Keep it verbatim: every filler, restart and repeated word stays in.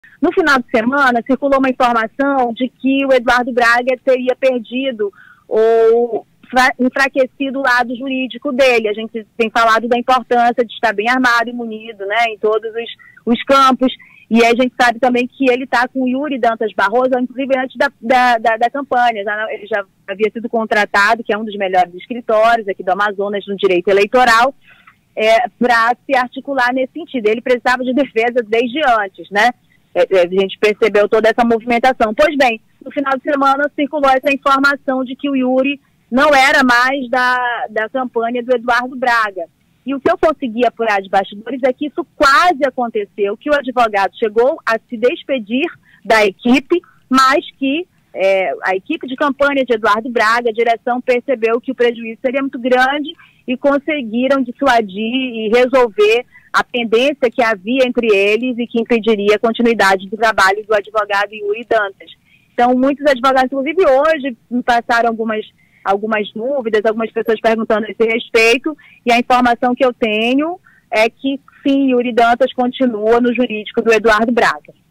No final de semana, circulou uma informação de que o Eduardo Braga teria perdido ou enfraquecido o lado jurídico dele. A gente tem falado da importância de estar bem armado e munido, né, em todos os, os campos. E a gente sabe também que ele está com o Yuri Dantas Barroso, inclusive antes da, da, da, da campanha. Já, ele já havia sido contratado, que é um dos melhores escritórios aqui do Amazonas no direito eleitoral, é, para se articular nesse sentido. Ele precisava de defesa desde antes, né? A gente percebeu toda essa movimentação. Pois bem, no final de semana circulou essa informação de que o Yuri não era mais da, da campanha do Eduardo Braga. E o que eu consegui apurar de bastidores é que isso quase aconteceu, que o advogado chegou a se despedir da equipe, mas que é, a equipe de campanha de Eduardo Braga, a direção, percebeu que o prejuízo seria muito grande e conseguiram dissuadir e resolver a pendência que havia entre eles e que impediria a continuidade do trabalho do advogado Yuri Dantas. Então, muitos advogados, inclusive hoje, me passaram algumas, algumas dúvidas, algumas pessoas perguntando a esse respeito, e a informação que eu tenho é que, sim, Yuri Dantas continua no jurídico do Eduardo Braga.